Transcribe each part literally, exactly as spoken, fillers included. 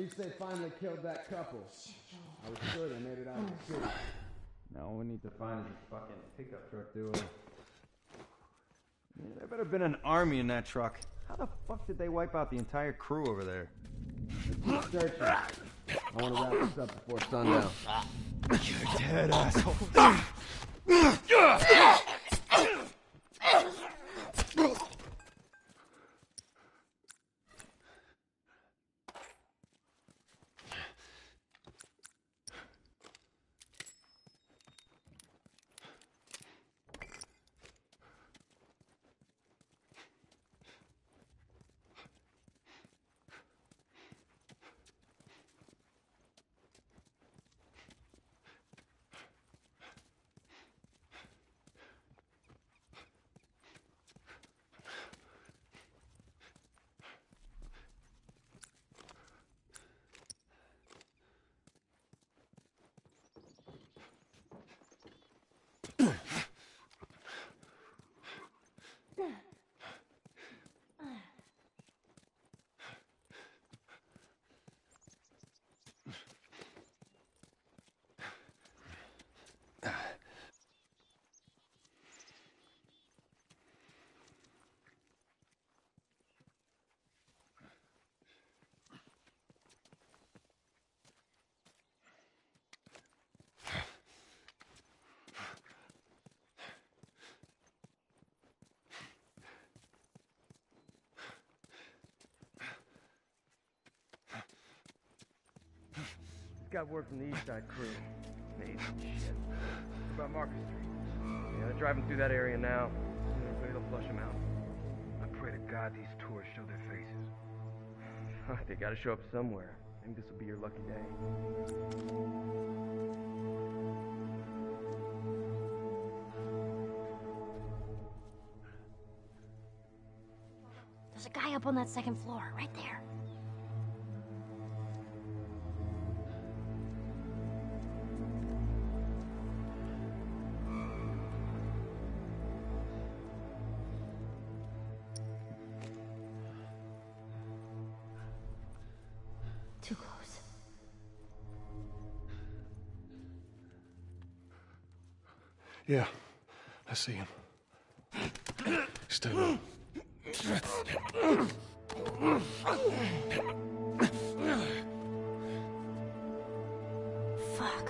least they finally killed that couple. I was sure they made it out of the city. Now all we need to find is a fucking pickup truck duo. Yeah, there better have been an army in that truck. How the fuck did they wipe out the entire crew over there? Let's keep searching. I want to wrap this up before sundown. You're dead, asshole. Got word from the East Side crew. Amazing shit. What about Market Street? Yeah, they're driving through that area now. Maybe they'll flush them out. I pray to God these tourists show their faces. They gotta show up somewhere. Maybe this will be your lucky day. There's a guy up on that second floor, right there. Too close. Yeah, I see him. Stay low. Fuck.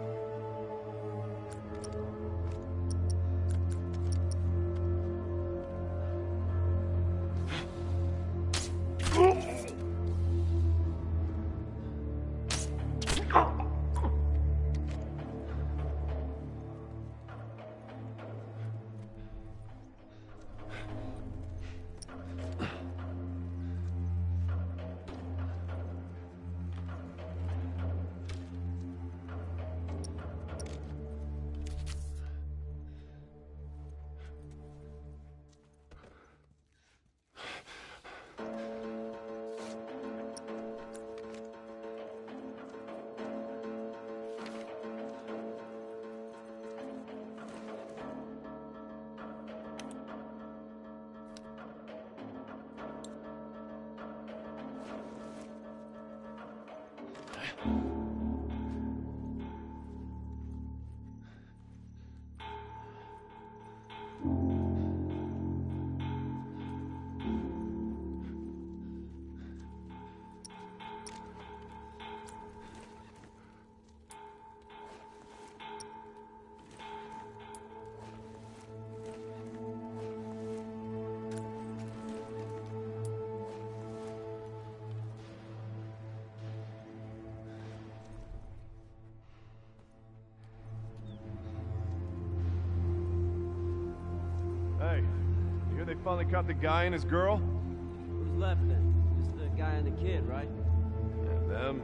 Hey, you hear they finally caught the guy and his girl? Who's left then? Just the guy and the kid, right? Yeah, them.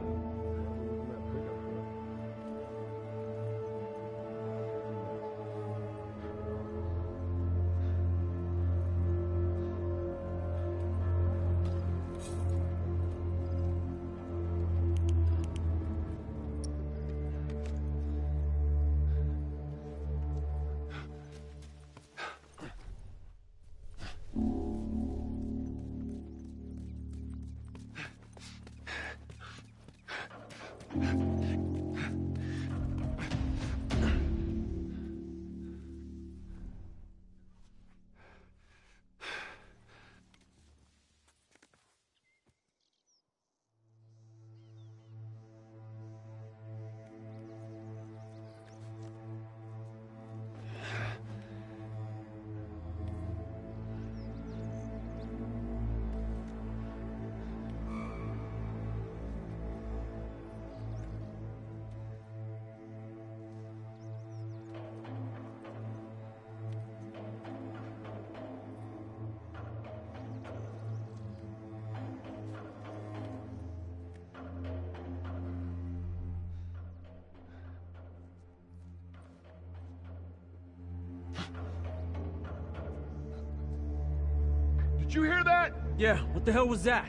Did you hear that? Yeah, what the hell was that?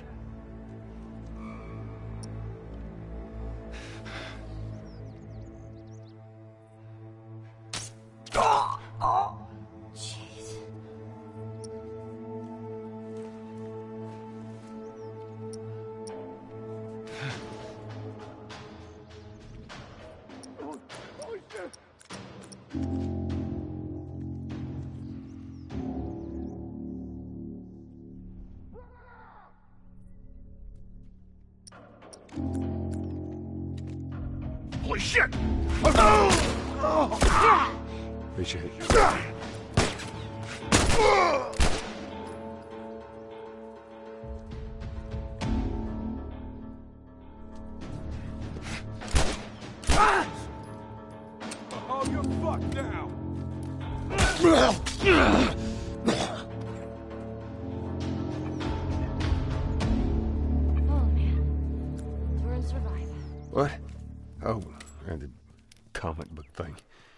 Jeez. Holy shit! Appreciate it. Oh, you're fucked now! Oh man. We're in survive. What? Oh, and the comic book thing.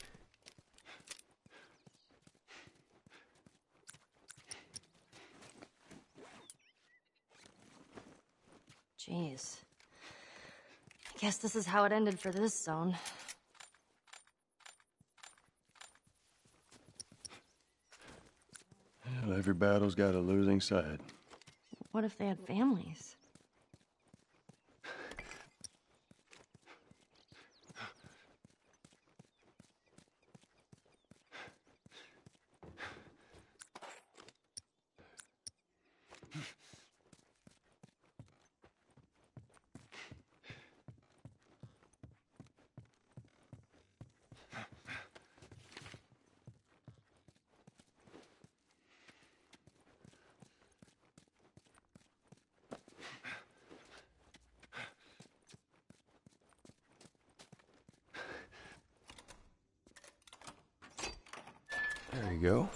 Jeez. I guess this is how it ended for this zone. Well, every battle's got a losing side. What if they had families? There you go.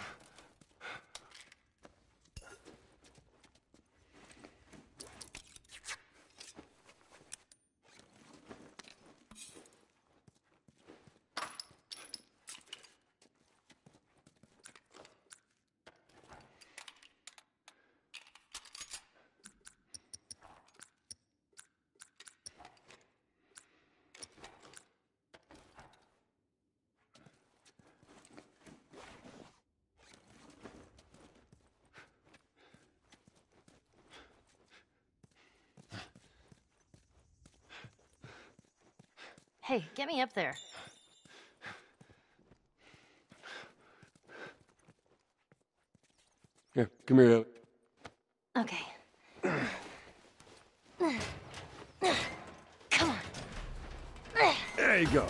Hey, get me up there. Here, come here, Ellie. Okay. Come on. There you go.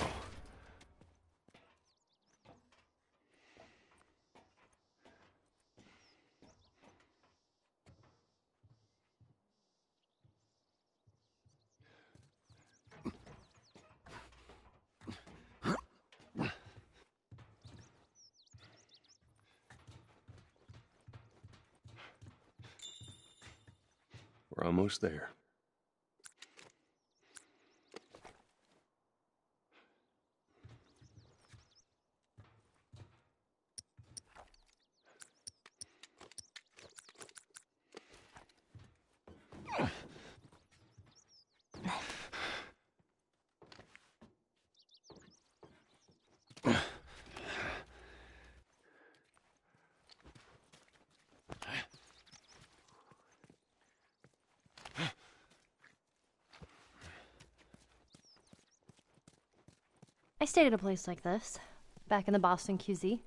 We're almost there. I stayed at a place like this, back in the Boston Q Z.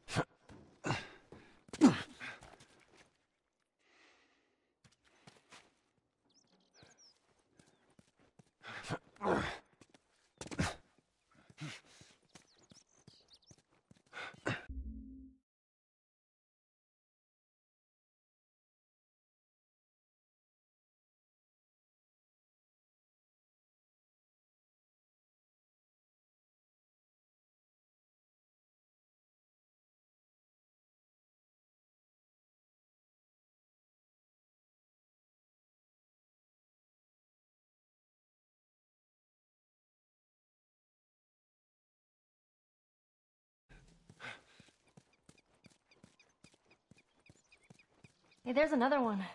Hey, there's another one.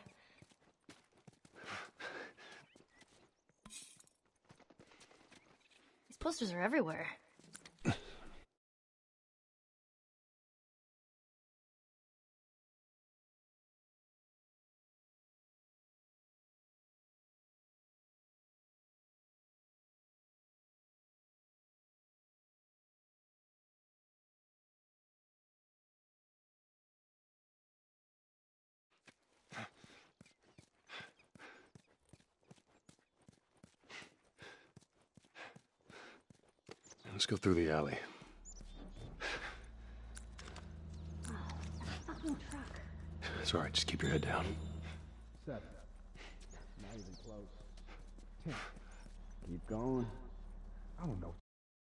These posters are everywhere. Let's go through the alley. Oh, that fucking truck. It's all right. Just keep your head down. Seven. Not even close. Ten. Keep going. I don't know.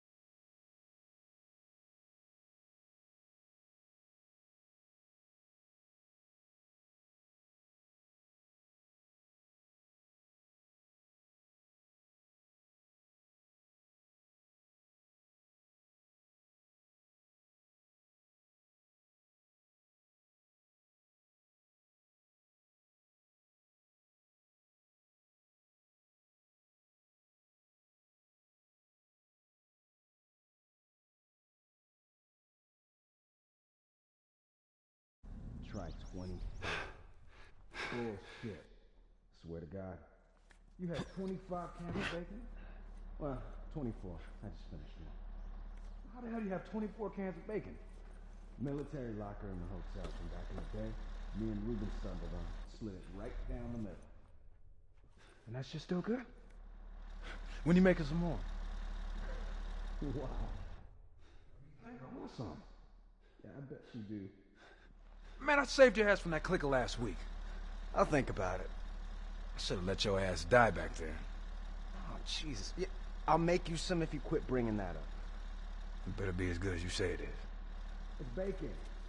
Try twenty. Bullshit. Swear to God. You had twenty-five cans of bacon? Well, twenty-four. I just finished one. How the hell do you have twenty-four cans of bacon? Military locker in the hotel from back in the day. Me and Ruben stumbled on it. Slid it right down the middle. And that shit still good? When you making some more? Wow. I want some. Yeah, I bet you do. Man, I saved your ass from that clicker last week. I'll think about it. I should have let your ass die back there. Oh, Jesus. Yeah, I'll make you some if you quit bringing that up. It better be as good as you say it is. It's bacon.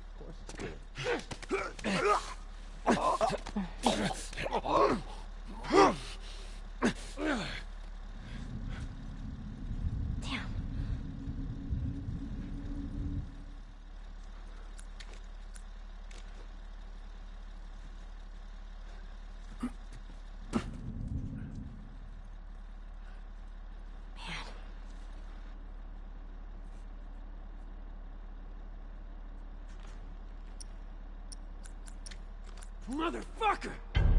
Of course it's good. Damn. Motherfucker!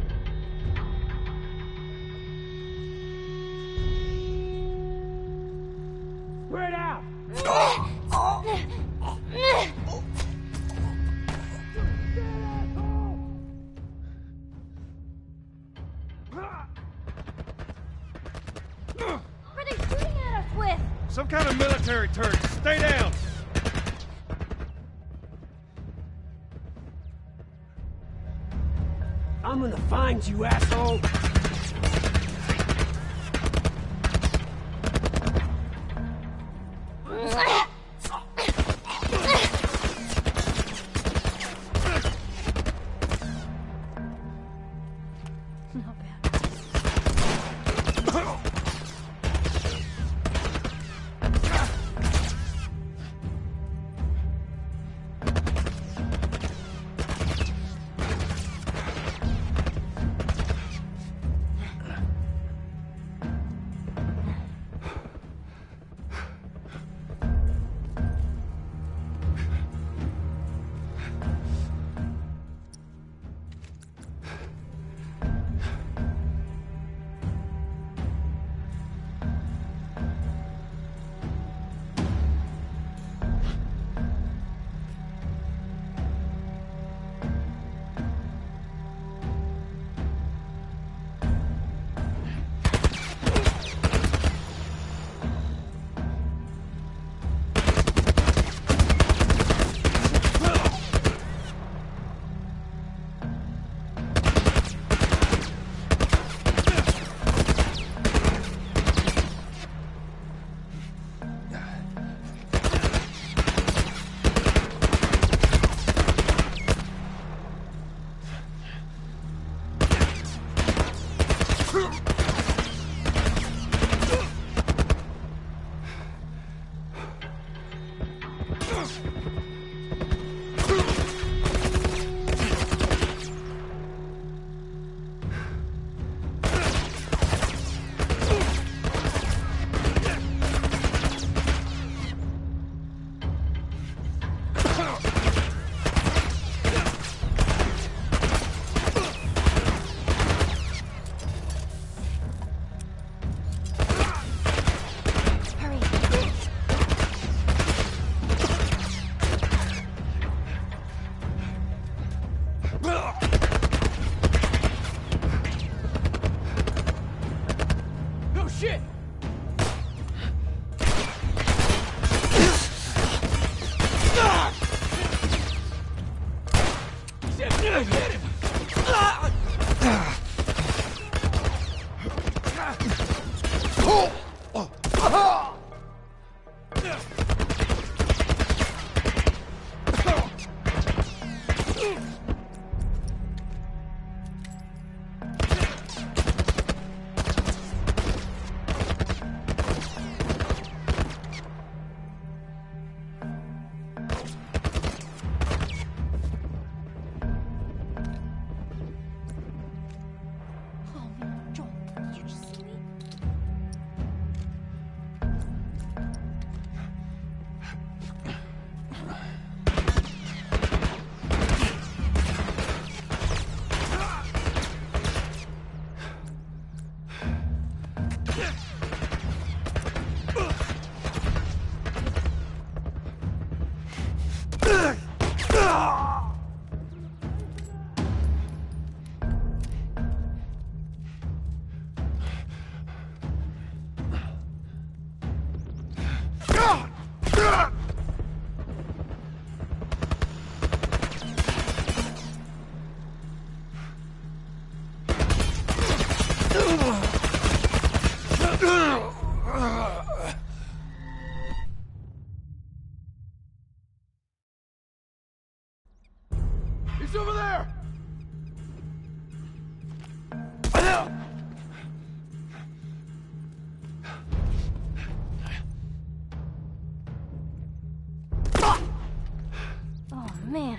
Spread out! What are they shooting at us with? Some kind of military turret. Stay down! I'm gonna find you, asshole! Not bad. No shit! Shit, get him! He's over there! Oh, man.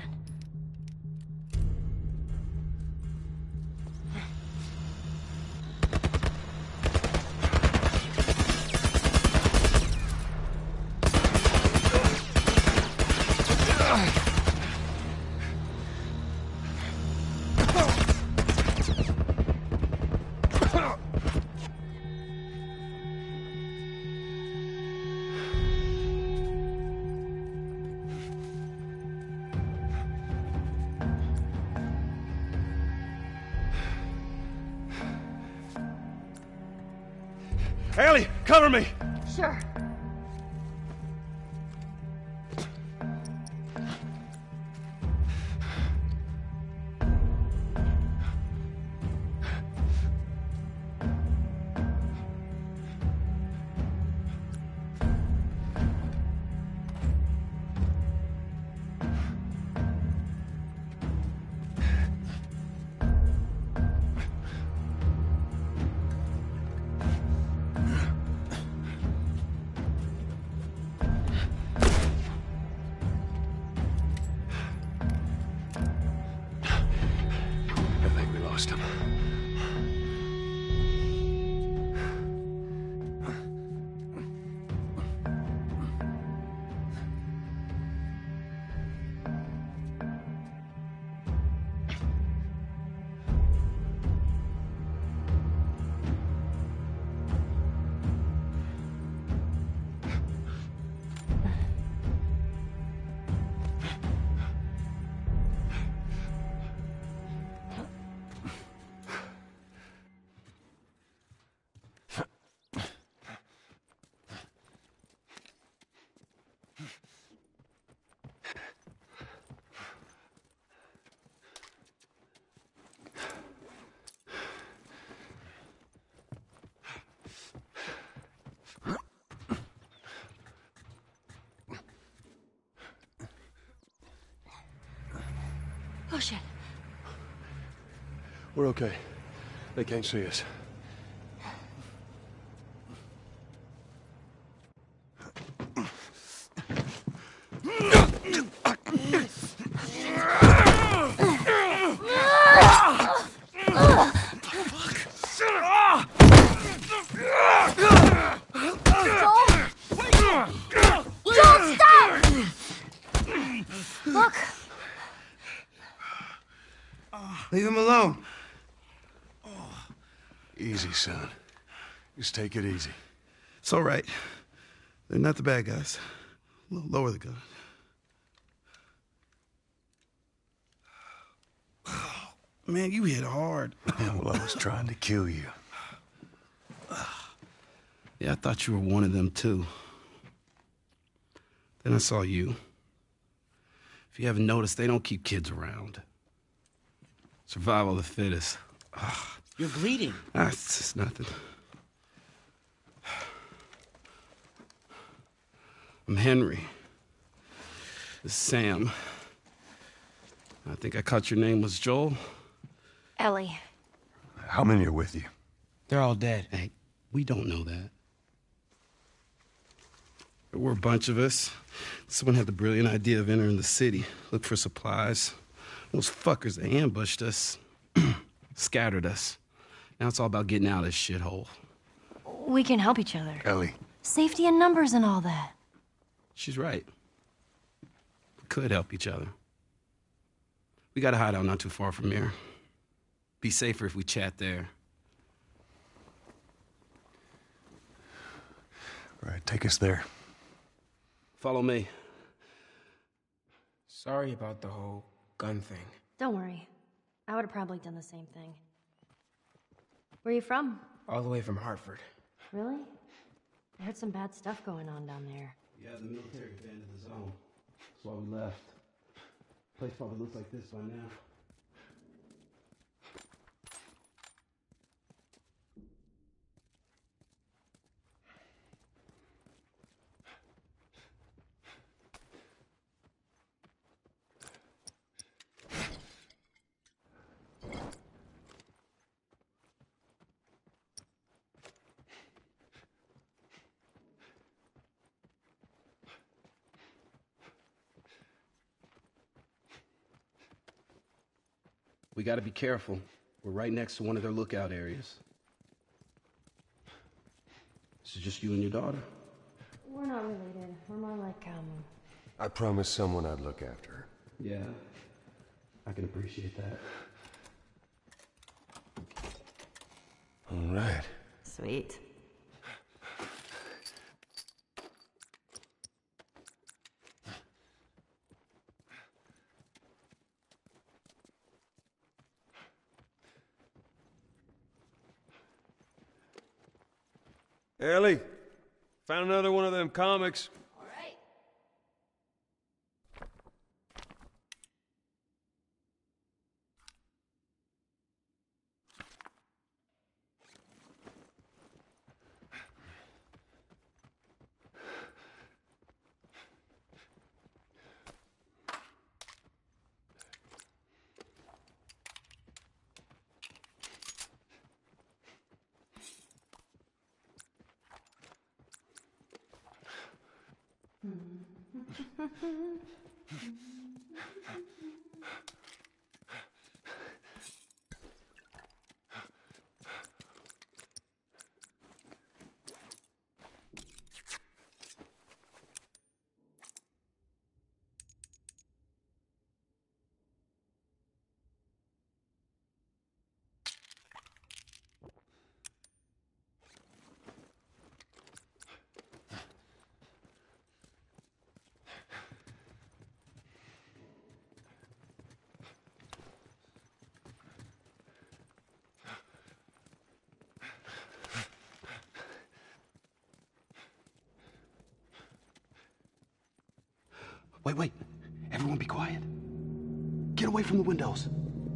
Ellie, cover me! Sure. Oh, shit. We're okay. They can't see us. Leave him alone. Easy, son. Just take it easy. It's all right. They're not the bad guys. L- lower the gun. Man, you hit hard. Yeah, well, I was trying to kill you. Yeah, I thought you were one of them, too. Then I saw you. If you haven't noticed, they don't keep kids around. Survival of the fittest. Ugh. You're bleeding. Ah, it's just nothing. I'm Henry. This is Sam. I think I caught your name was Joel. Ellie. How many are with you? They're all dead. Hey, we don't know that. There were a bunch of us. Someone had the brilliant idea of entering the city, look for supplies. Those fuckers, they ambushed us, scattered us. Now it's all about getting out of this shithole. We can help each other. Ellie. Safety in numbers and all that. She's right. We could help each other. We got a hideout not too far from here. Be safer if we chat there. All right, take us there. Follow me. Sorry about the whole gun thing. Don't worry. I would have probably done the same thing. Where are you from? All the way from Hartford. Really? I heard some bad stuff going on down there. Yeah, the military abandoned the zone. That's why we left. Place probably looks like this by now. We gotta be careful. We're right next to one of their lookout areas. This is just you and your daughter? We're not related. We're more like, um... I promised someone I'd look after her. Yeah, I can appreciate that. All right. Sweet. Ellie, found another one of them comics. All right. Wait, wait. Everyone be quiet. Get away from the windows.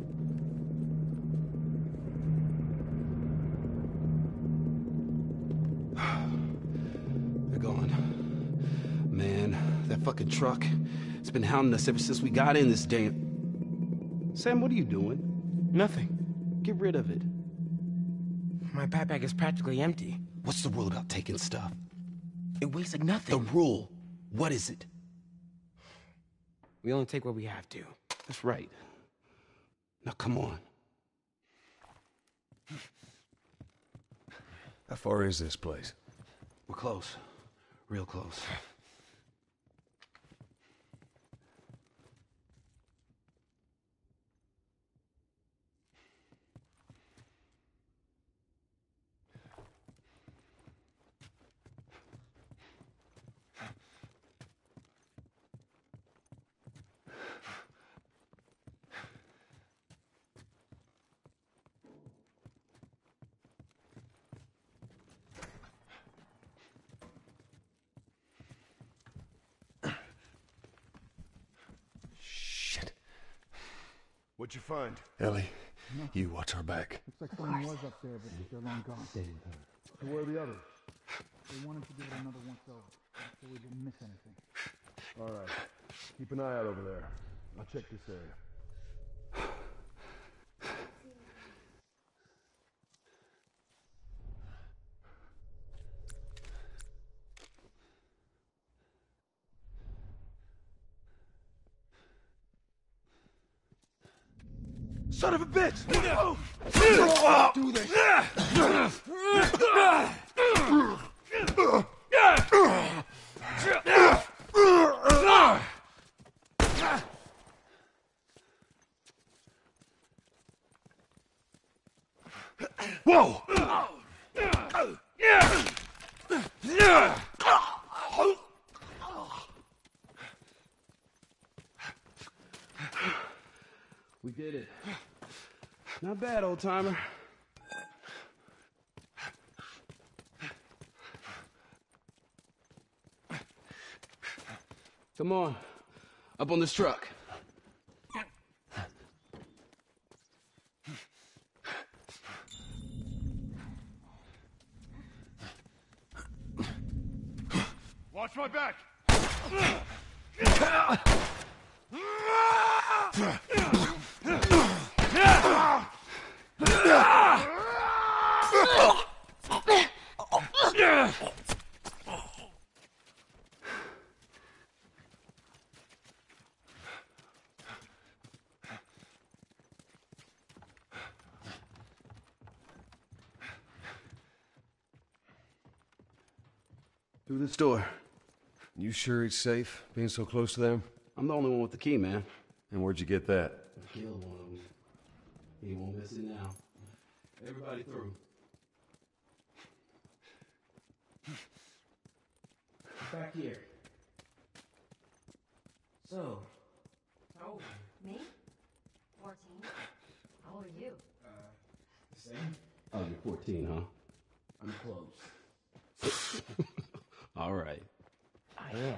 They're gone. Man, that fucking truck, it's been hounding us ever since we got in this damn... Sam, what are you doing? Nothing. Get rid of it. My backpack is practically empty. What's the rule about taking stuff? It weighs like nothing. The rule. What is it? We only take what we have to. That's right. Now, come on. How far is this place? We're close. Real close. What'd you find? Ellie, no. You watch our back. Looks like someone was up there, but they're long gone. Stay with her. So where are the others? They wanted to give it another once over, so we didn't miss anything. All right. Keep an eye out over there. I'll check this area. Son of a bitch! Do this! Whoa! We did it. Not bad, old timer. Come on, up on this truck. Watch my back! Through this door. You sure it's safe, being so close to them? I'm the only one with the key, man. And where'd you get that? I killed one of them. He won't miss it now. Everybody through. Back here. So, how old are you? Me? fourteen. How old are you? Uh, the same? Oh, you're fourteen, huh? I'm close. All right. I am.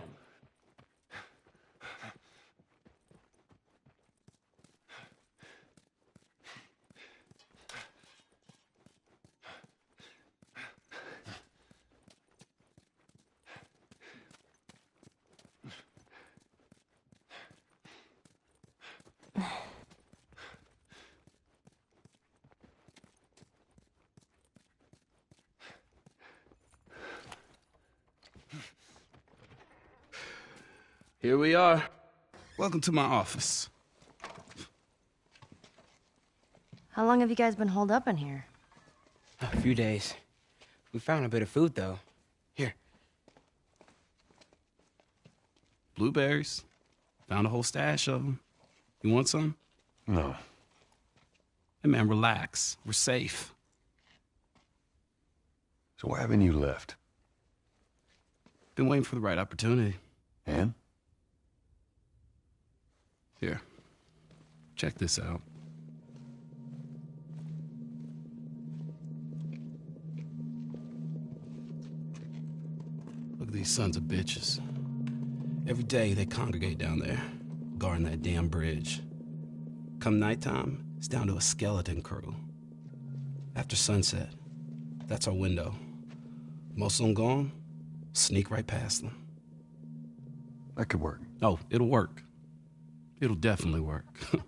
Here we are. Welcome to my office. How long have you guys been holed up in here? A few days. We found a bit of food, though. Here. Blueberries. Found a whole stash of them. You want some? No. Hey, man, relax. We're safe. So why haven't you left? Been waiting for the right opportunity. And? Here. Check this out. Look at these sons of bitches. Every day they congregate down there, guarding that damn bridge. Come nighttime, it's down to a skeleton crew. After sunset, that's our window. Most of them gone, sneak right past them. That could work. Oh, it'll work. It'll definitely work.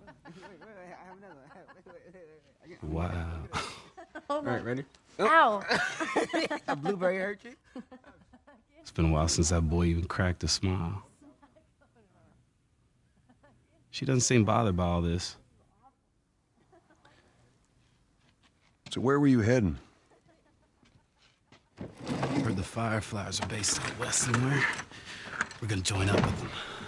Wow. All right, ready? Ow! A blueberry hurt you? It's been a while since that boy even cracked a smile. She doesn't seem bothered by all this. So where were you heading? Heard the Fireflies are based out west somewhere. We're gonna join up with them.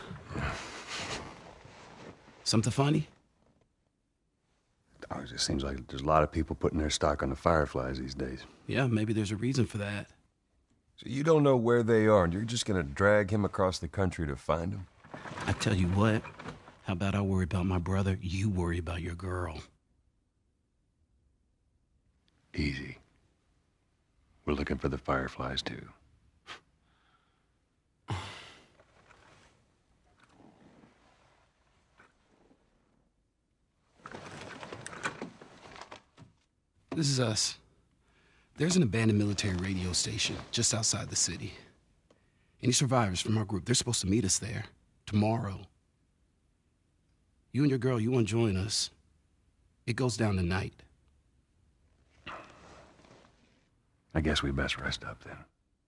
Something funny? Oh, it just seems like there's a lot of people putting their stock on the Fireflies these days. Yeah, maybe there's a reason for that. So you don't know where they are, and you're just gonna drag him across the country to find them? I tell you what, how about I worry about my brother, you worry about your girl. Easy. We're looking for the Fireflies, too. This is us. There's an abandoned military radio station just outside the city. Any survivors from our group, they're supposed to meet us there tomorrow. You and your girl, you want to join us? It goes down tonight. I guess we best rest up then.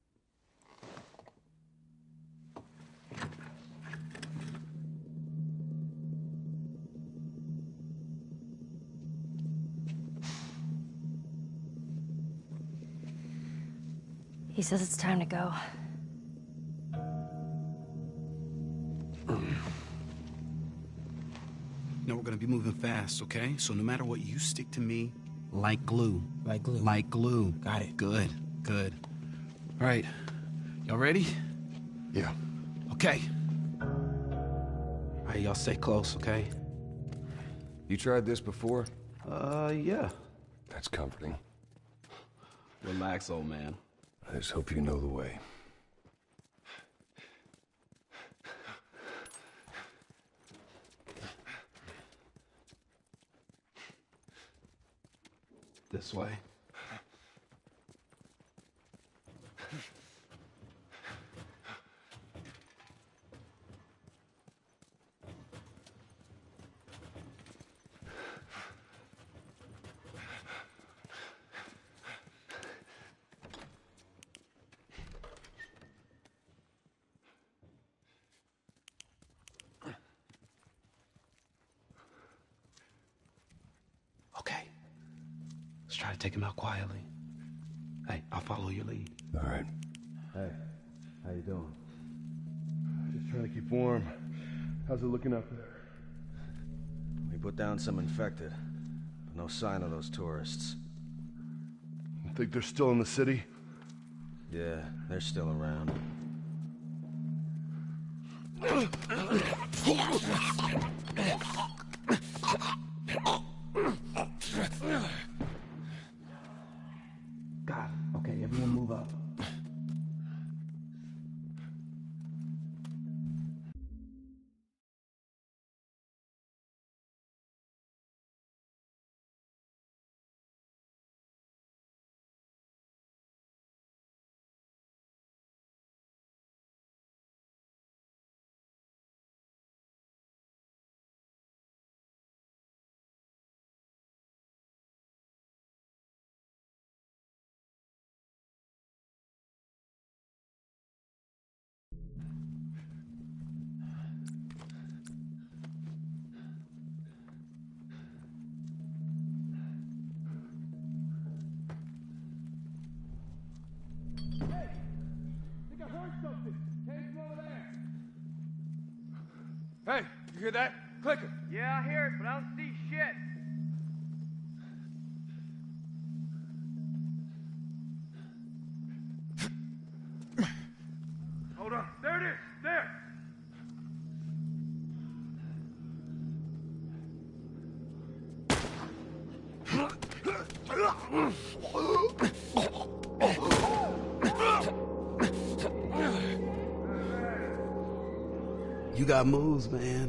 He says it's time to go. No, we're gonna be moving fast, okay? So no matter what, you stick to me like glue. Like glue. Like glue. Got it. Good, good. All right, y'all ready? Yeah. Okay. All right, y'all stay close, okay? You tried this before? Uh, yeah. That's comforting. Relax, old man. I just hope you know the way. This way. Okay. Let's try to take him out quietly. Hey, I'll follow your lead. All right. Hey, how you doing? Just trying to keep warm. How's it looking up there? We put down some infected, but no sign of those tourists. You think they're still in the city? Yeah, they're still around. Got it. Okay, everyone move up. Hey, you hear that? Clicker. Yeah, I hear it, but I don't see shit. Hold on. There it is. There. You got moves, man.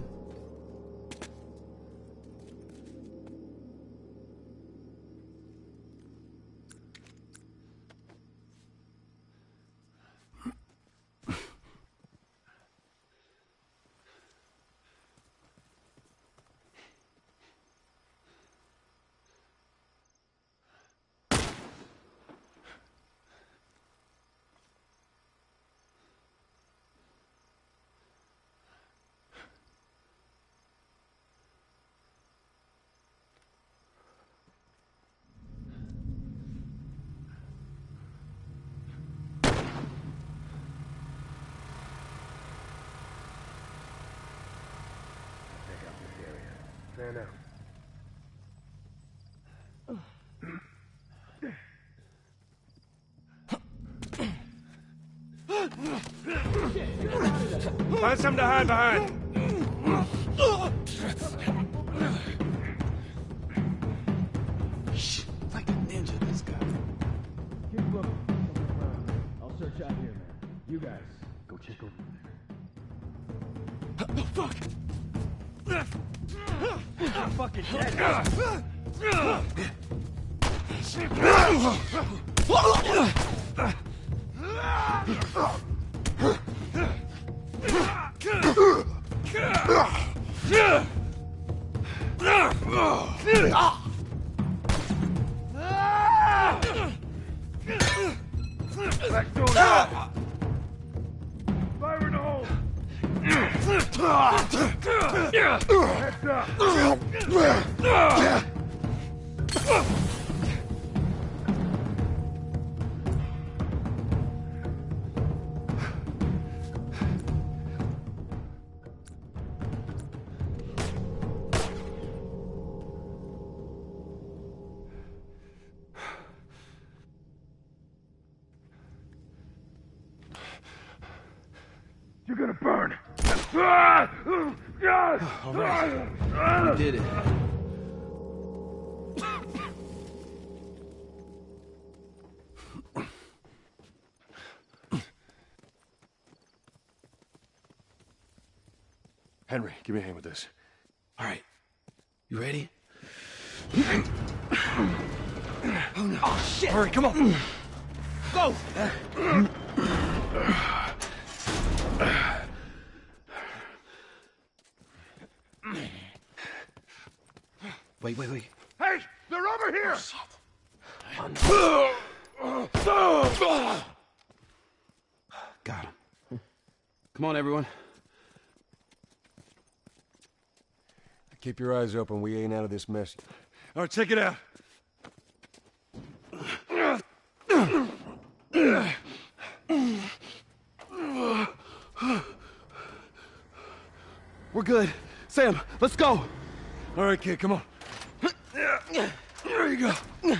Fan out. Find something to hide behind. Shh, like a ninja, this guy. Keep looking. Something around here. I'll search out here, man. You guys, go check over there. Oh, fuck! I'm fucking dead. Back door up! Fire in the hole! Heads up! You're gonna burn! All right. We did it. Henry, give me a hand with this. All right. You ready? Oh, no. Oh, shit! Hurry, come on! Go! Wait, wait, wait. Hey! They're over here! Oh, got him. Come on, everyone. Keep your eyes open. We ain't out of this mess. All right, check it out. We're good. Sam, let's go. All right, kid, come on. There you go.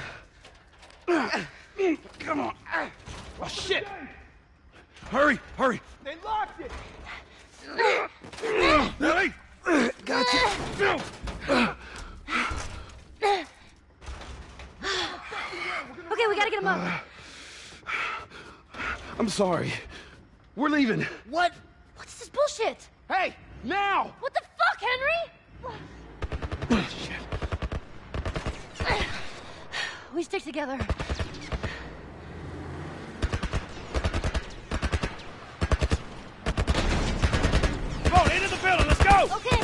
Come on. Oh, shit! Hurry, hurry. They locked it! Hey! Gotcha. Okay, we gotta get him up. I'm sorry. We're leaving. What? What's this bullshit? Hey, now! What the fuck, Henry? Shit. We stick together. Come on, into the building, let's go! Okay.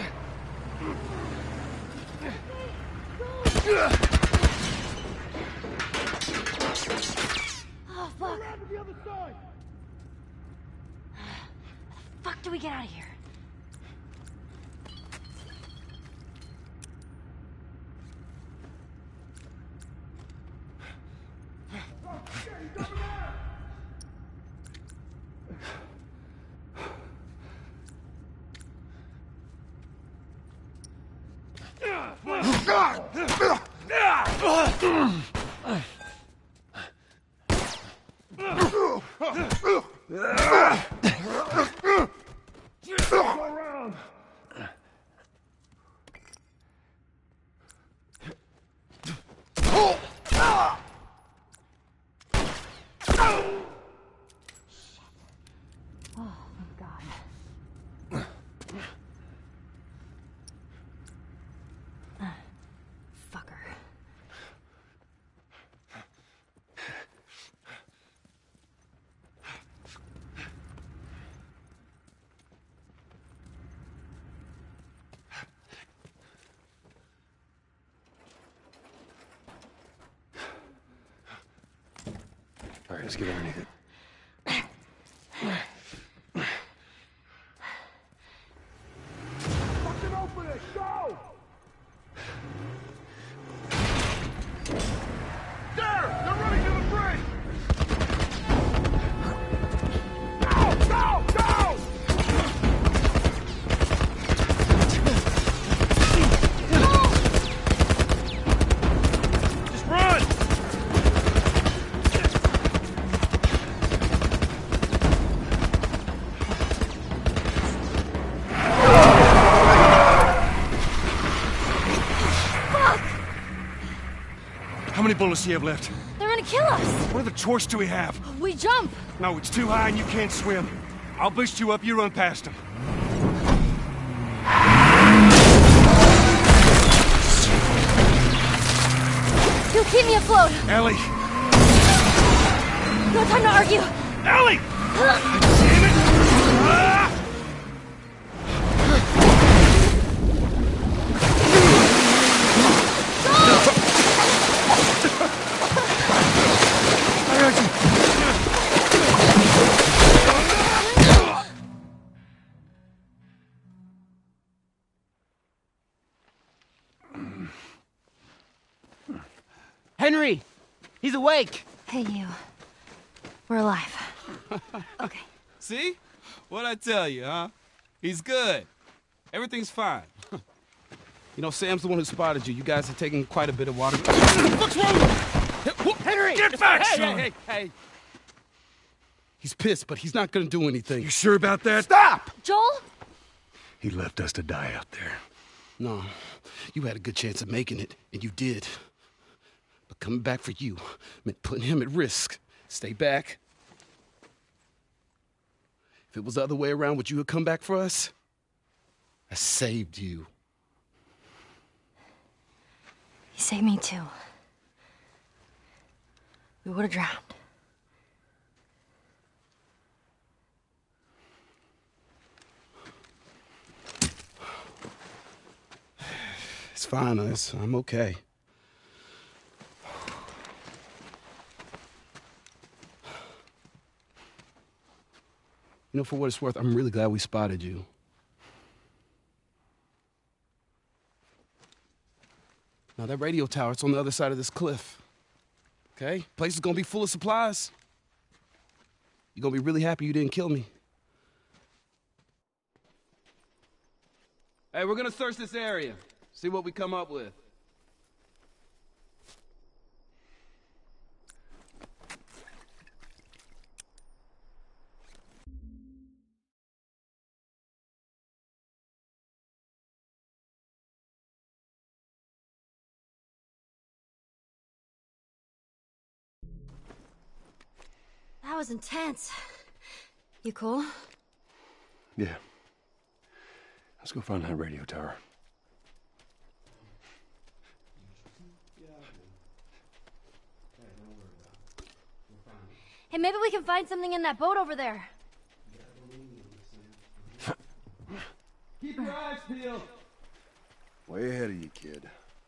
Oh, fuck. Around to the other side! Fuck do we get out of here? All right, let's get underneath it. Fucking open it! Go! There! They're running to the bridge! Go! Go! Go! Just run! How many bullets do you have left? They're gonna kill us. What other choice do we have? We jump. No, it's too high and you can't swim. I'll boost you up, you run past them. You Keep me afloat! Ellie! No time to argue! Ellie! Damn it! Ah! Henry! He's awake! Hey, you. We're alive. Okay. See? What'd I tell you, huh? He's good. Everything's fine. You know, Sam's the one who spotted you. You guys are taking quite a bit of water. What's wrong? Henry! Get back, Hey, son! hey, hey, hey. He's pissed, but he's not gonna do anything. You sure about that? Stop! Joel? He left us to die out there. No, you had a good chance of making it, and you did. But coming back for you meant putting him at risk. Stay back. If it was the other way around, would you have come back for us? I saved you. You saved me too. We would have drowned. It's fine, us. I'm okay. You know, for what it's worth, I'm really glad we spotted you. Now, that radio tower, it's on the other side of this cliff. Okay? Place is gonna be full of supplies. You're gonna be really happy you didn't kill me. Hey, we're gonna search this area. See what we come up with. That was intense. You cool? Yeah. Let's go find that radio tower. Hey, maybe we can find something in that boat over there. Keep your eyes peeled. Way ahead of you, kid.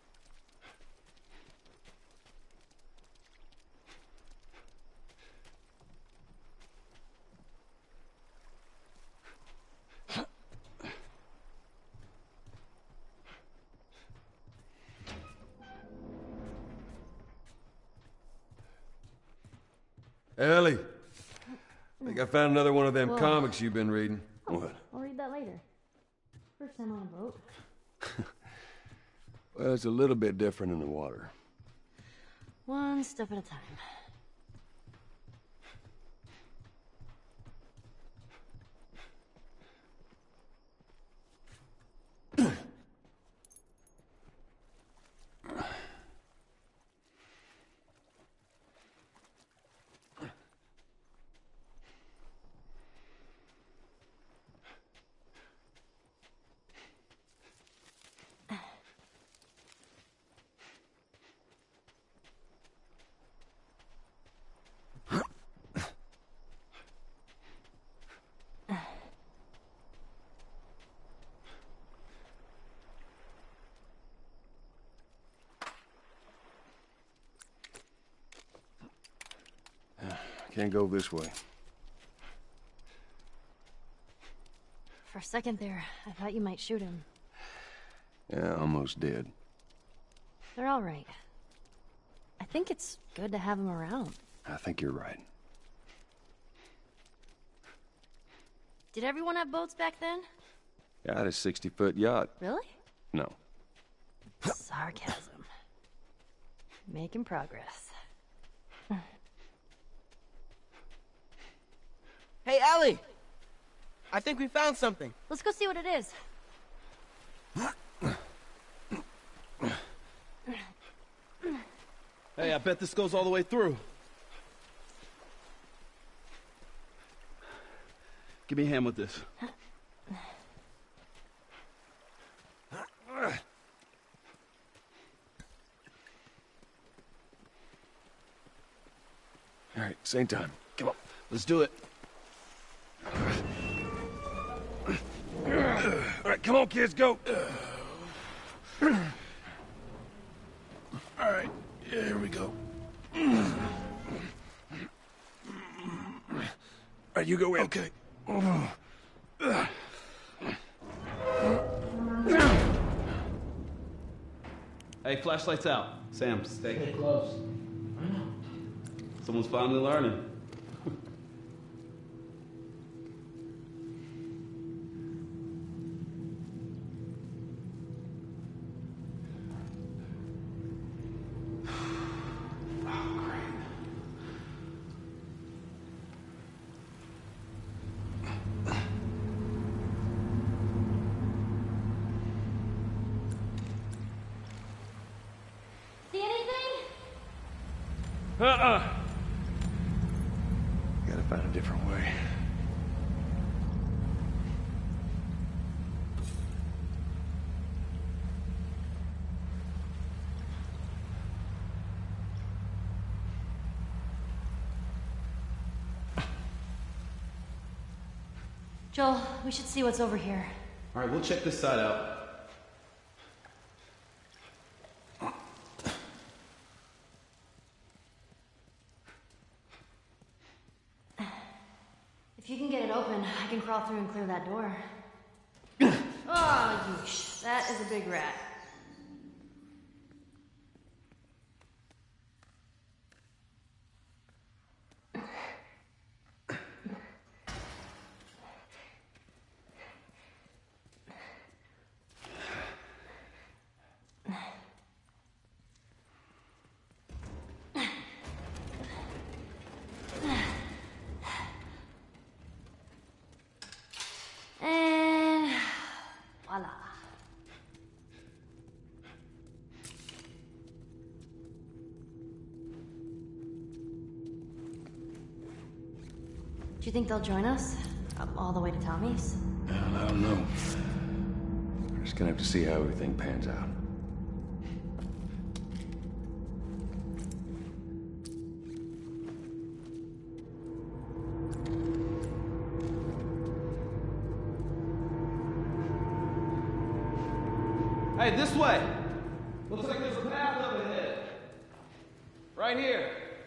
Ellie, I think I found another one of them Whoa. comics you've been reading. What? I'll read that later. First time on a boat. Well, it's a little bit different in the water. One step at a time. Can't go this way. For a second there, I thought you might shoot him. Yeah, almost did. They're all right. I think it's good to have them around. I think you're right. Did everyone have boats back then? Yeah, I had a sixty-foot yacht. Really? No. Sarcasm. Making progress. Hey, Ellie! I think we found something. Let's go see what it is. Hey, I bet this goes all the way through. Give me a hand with this. right, same time. Come on. Let's do it. All right, come on, kids, go. All right, yeah, here we go. All right, you go in. Okay. Hey, flashlight's out. Sam, stay. Stay close. Someone's finally learning. Uh-uh. Gotta find a different way. Joel, we should see what's over here. All right, we'll check this side out. If you can get it open, I can crawl through and clear that door. Oh, yeesh. That is a big rat. And voila. Do you think they'll join us? Up all the way to Tommy's? Well, I don't know. We're just gonna have to see how everything pans out. Hey, this way! Looks like there's a path up ahead. Right here.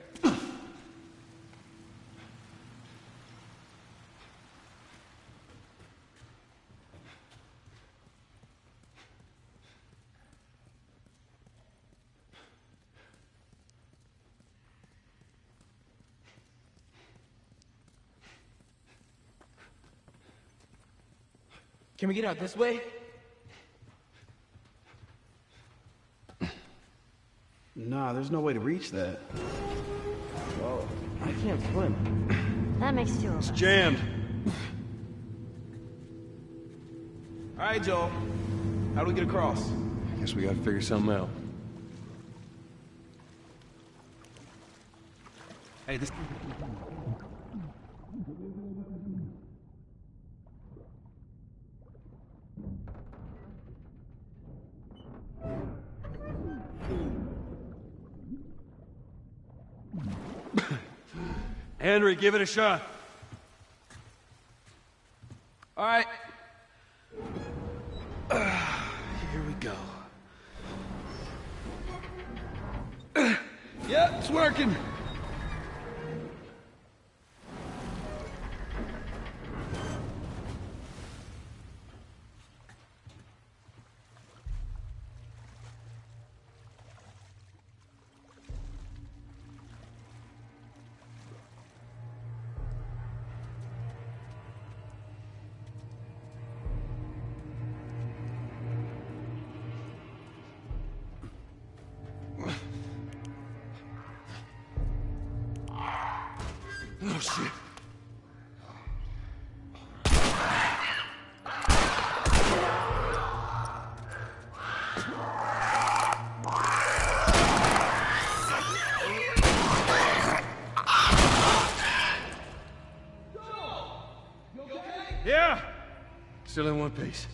Can we get out this way? Nah, there's no way to reach that. Well, I can't swim. That makes two of us. Jammed. All right, Joel. How do we get across? I guess we gotta figure something out. Hey, this... Henry, give it a shot. All right. Uh, here we go. Yep, it's working. Oh, shit. Yeah! Still in one piece.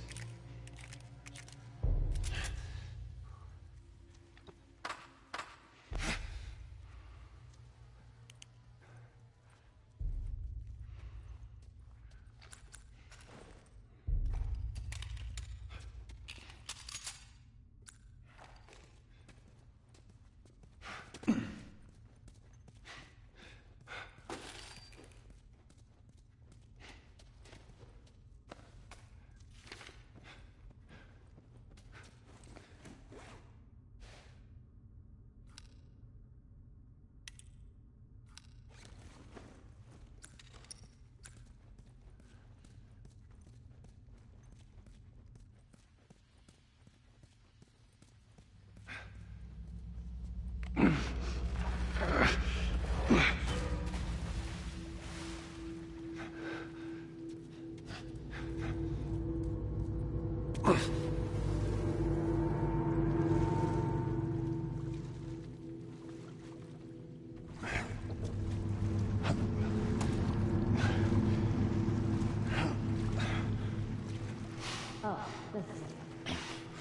Oh, this is it.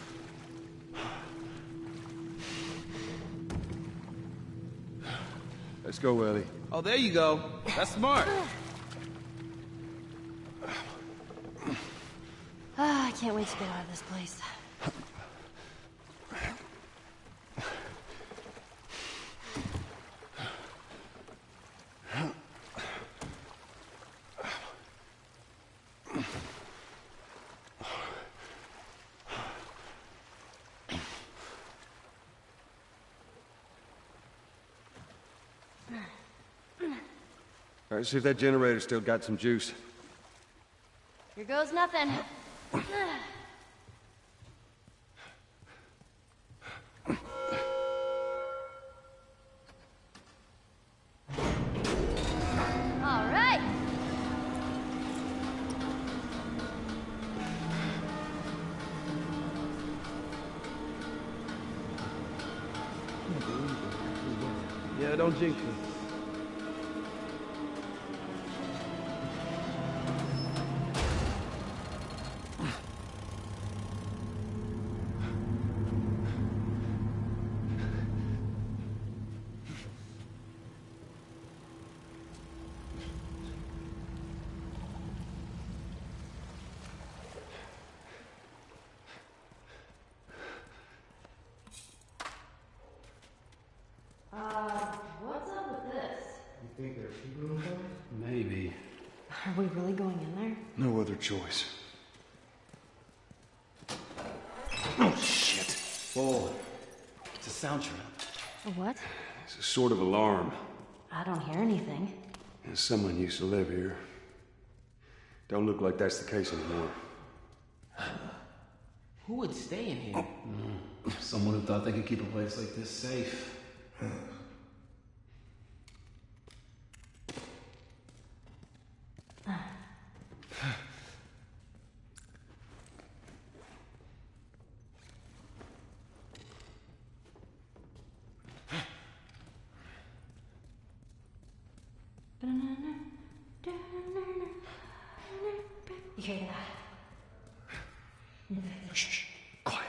Let's go, Ellie. Oh, there you go. That's smart. Ah, I can't wait to get out of this place. All right, see if that generator's still got some juice. Here goes nothing. All right. Yeah, don't jinx it. Uh, what's up with this? You think there are people inside? Maybe. Are we really going in there? No other choice. Oh, shit. Whoa. It's a sound trap. A what? It's a sort of alarm. I don't hear anything. And someone used to live here. Don't look like that's the case anymore. Who would stay in here? Mm. Someone who thought they could keep a place like this safe. You hear that? Shh, quiet.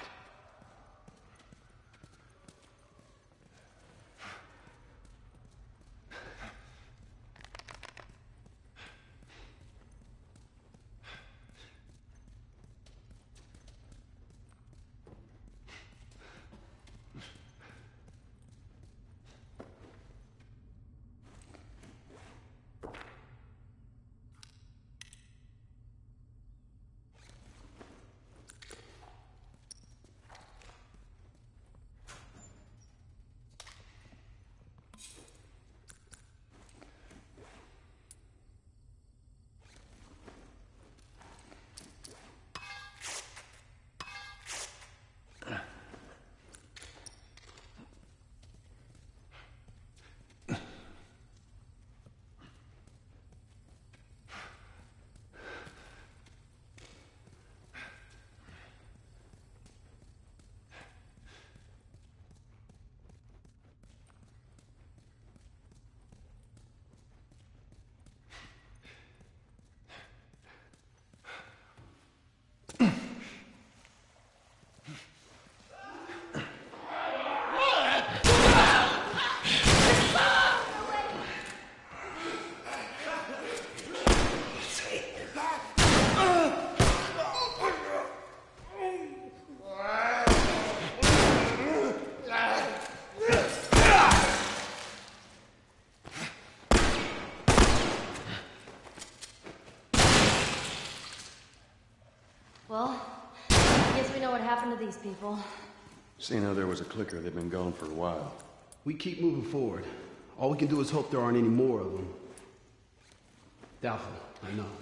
Well, I guess we know what happened to these people. Seeing how there was a clicker, they've been gone for a while. We keep moving forward. All we can do is hope there aren't any more of them. Doubtful, I know.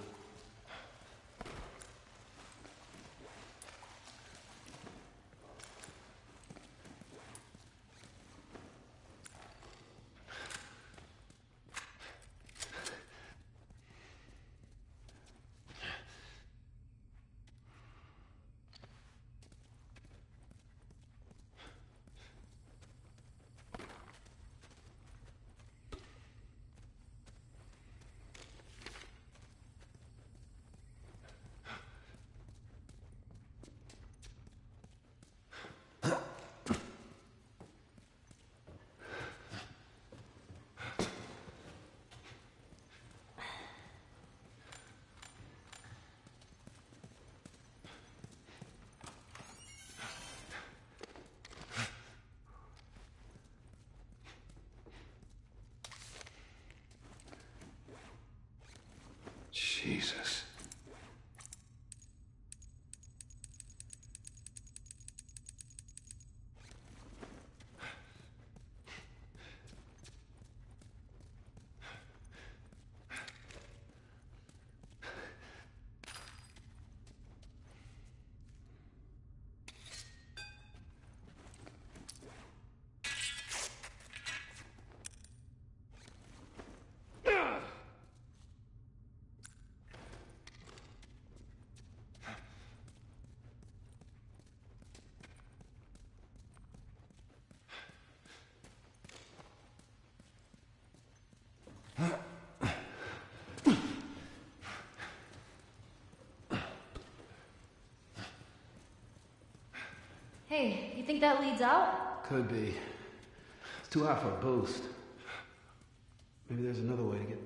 Hey, you think that leads out? Could be. It's too high for a boost. Maybe there's another way to get...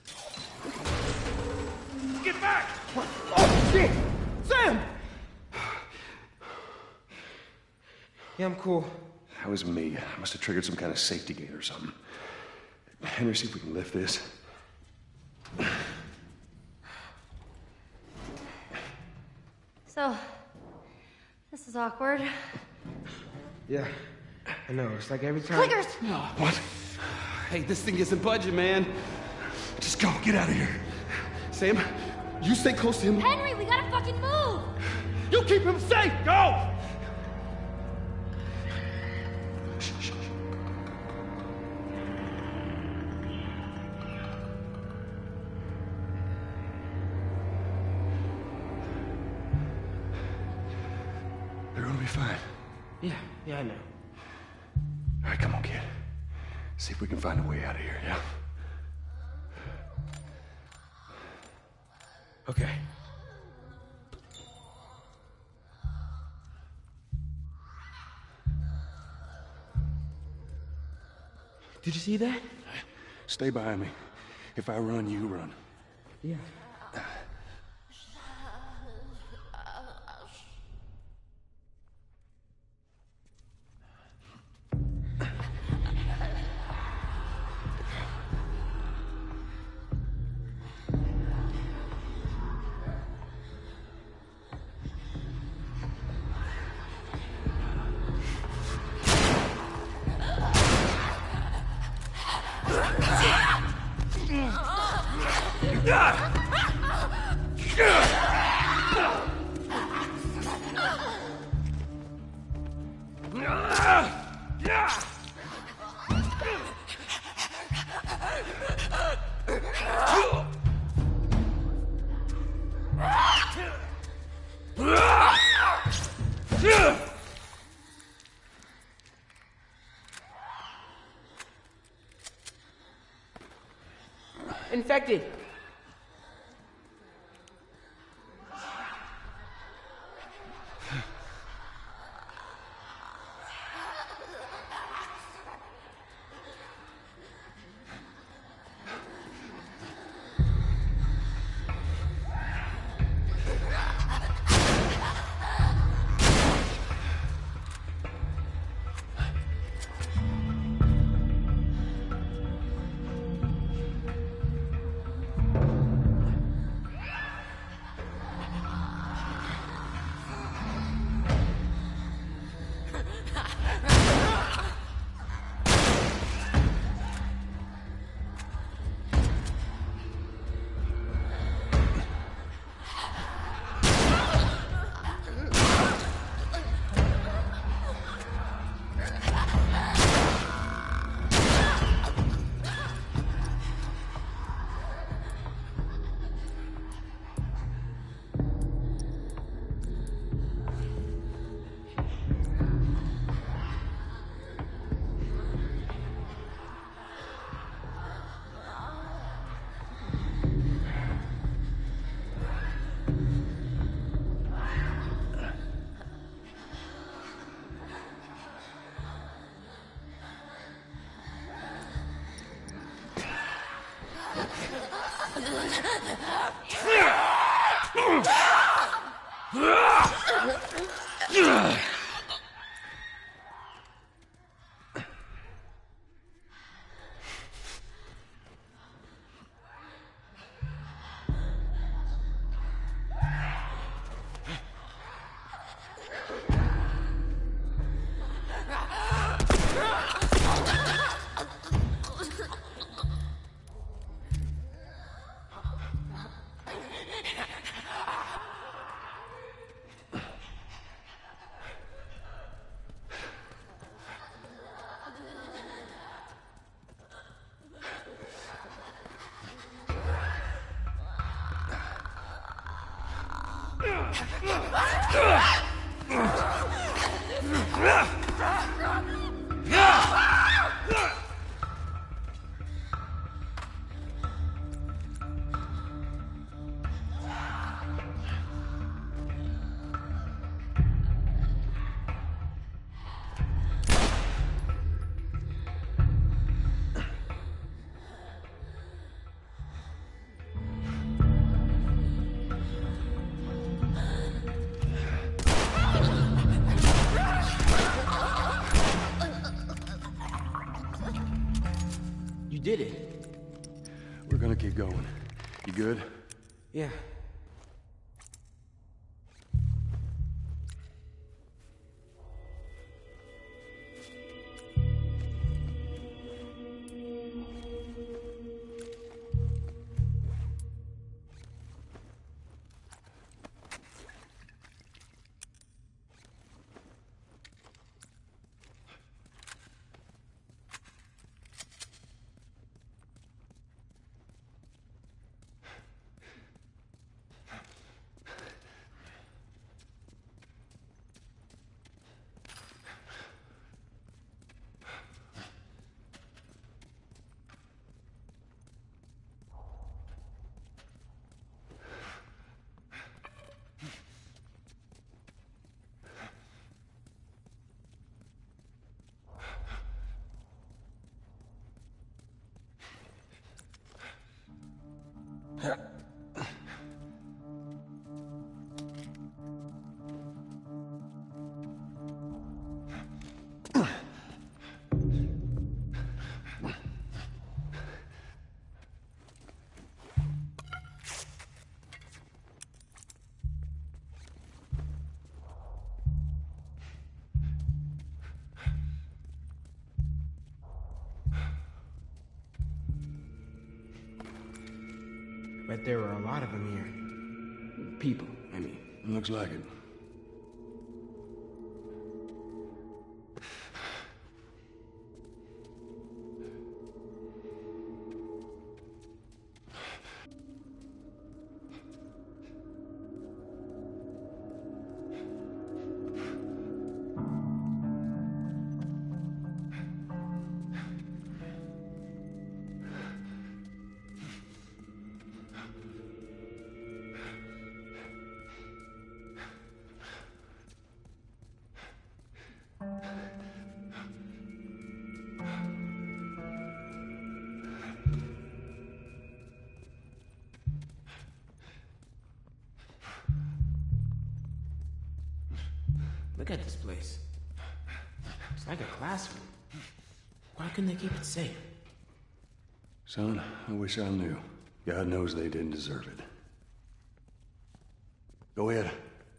Get back! What? Oh, shit! Sam! Yeah, I'm cool. That was me. I must have triggered some kind of safety gate or something. Henry, see if we can lift this. So, this is awkward. Yeah, I know. It's like every time... Clickers! No. What? Hey, this thing isn't budging, man. Just go. Get out of here. Sam, you stay close to him. Henry, we gotta fucking move! You keep him safe! Go! Shh, shh, shh. They're gonna be fine. Yeah, yeah, I know. All right, come on, kid. See if we can find a way out of here, yeah? Okay. Did you see that? Stay by me. If I run, you run. Yeah. Infected. You did it. We're gonna keep going. You good? Yeah. Bet there were a lot of them here. People, I mean. Looks like it. Look at this place. It's like a classroom. Why couldn't they keep it safe? Son, I wish I knew. God knows they didn't deserve it. Go ahead.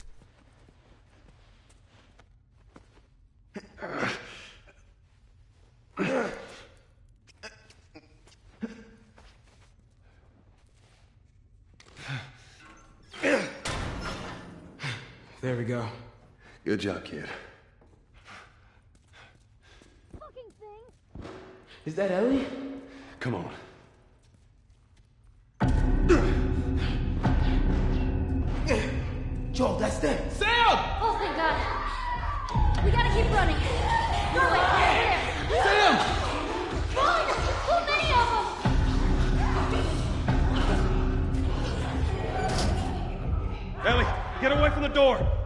There we go. Good job, kid. Fucking thing! Is that Ellie? Come on. Joel, that's them. Sam! Oh, thank God. We gotta keep running. Norway, over there. Sam! Run! So many of them! Ellie, get away from the door!